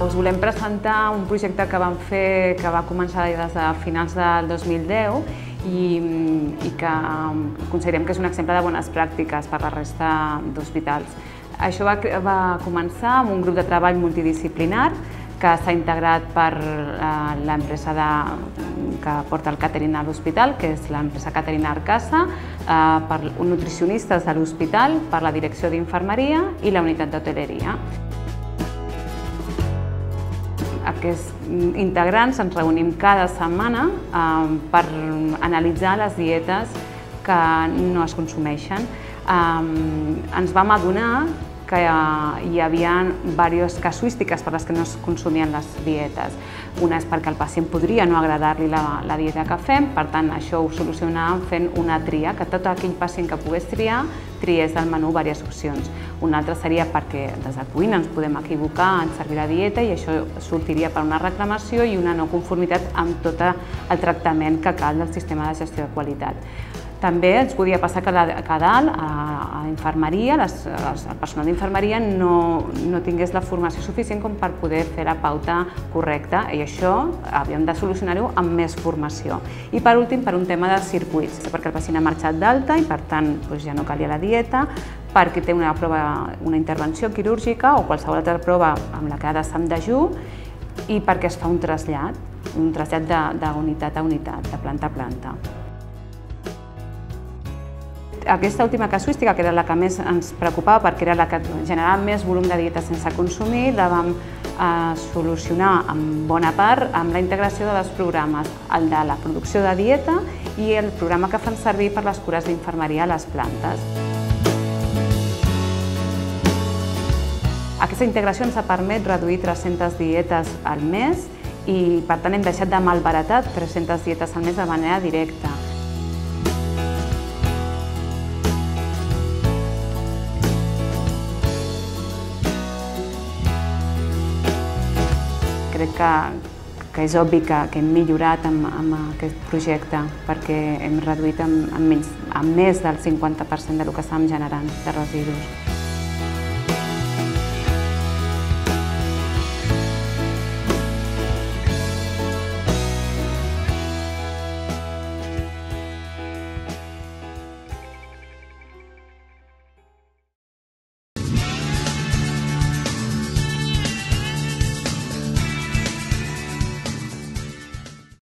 Us volem presentar un projecte que vam fer, que va començar des de finals del 2010 i que considerem que és un exemple de bones pràctiques per la resta d'hospitals. Això va començar amb un grup de treball multidisciplinar que està integrat per l'empresa que porta el catering a l'hospital, que és l'empresa Catering Arcasa, per nutricionistes de l'hospital, per la direcció d'infermeria i la unitat d'hoteleria. Aquests integrants ens reunim cada setmana per analitzar les dietes que no es consumeixen. Ens vam adonar que hi havia diverses casuístiques per les que no es consumien les dietes. Una és perquè al pacient podria no agradar-li la dieta que fem, per tant això ho solucionàvem fent una tria, que tot aquell pacient que pogués triar, triés del menú diverses opcions. Una altra seria perquè des de cuina ens podem equivocar en servir la dieta i això sortiria per una reclamació i una no conformitat amb tot el tractament que cal del sistema de gestió de qualitat. També ens podia passar que a dalt, a infermeria, el personal d'infermeria no tingués la formació suficient com per poder fer la pauta correcta i això havíem de solucionar-ho amb més formació. I per últim, per un tema de circuits, perquè el pacient ha marxat d'alta i per tant ja no calia la dieta, perquè té una intervenció quirúrgica o qualsevol altra prova amb la que ha d'estar en dejú i perquè es fa un trasllat d'unitat a unitat, de planta a planta. Aquesta última casuística, que era la que més ens preocupava perquè era la que generava més volum de dieta sense consumir, la vam solucionar en bona part amb la integració de dos programes, el de la producció de dieta i el programa que fan servir per les cures d'infermeria a les plantes. Aquesta integració ens ha permès reduir 300 dietes al mes i per tant hem deixat de malbaratar 300 dietes al mes de manera directa. Crec que és obvi que hem millorat amb aquest projecte perquè hem reduït amb més del 50% del que estàvem generant de residus.